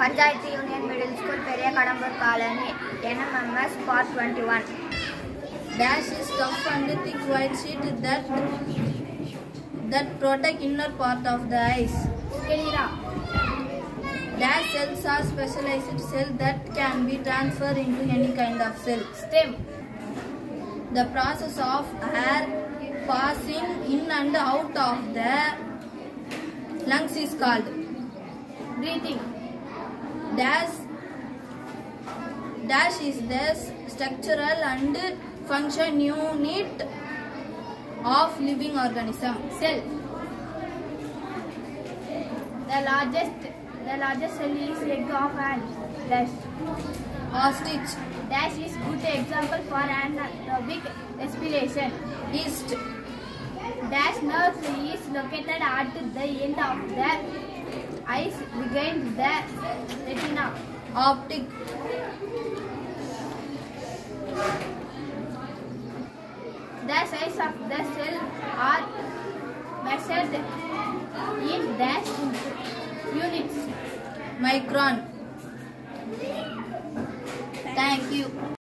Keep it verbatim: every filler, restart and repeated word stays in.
Panchayati Union Middle School, Periyakadambur Colony, N M M S, Part twenty-one. Dash is tough and thick white sheet that that protect inner part of the eyes. Sclera. Dash cells are specialized cells that can be transferred into any kind of cell. Stem. The process of air passing in and out of the lungs is called Breathing. Dash Dash is the structural and function unit of living organism. Cell. The largest the largest cell is egg of an dash. Ostrich. Dash is good example for anaerobic respiration. Yeast. Dash nerve is located at the end of the eyes behind the retina. Optic. The size of the cell are measured in dash units. Micron. Thank you.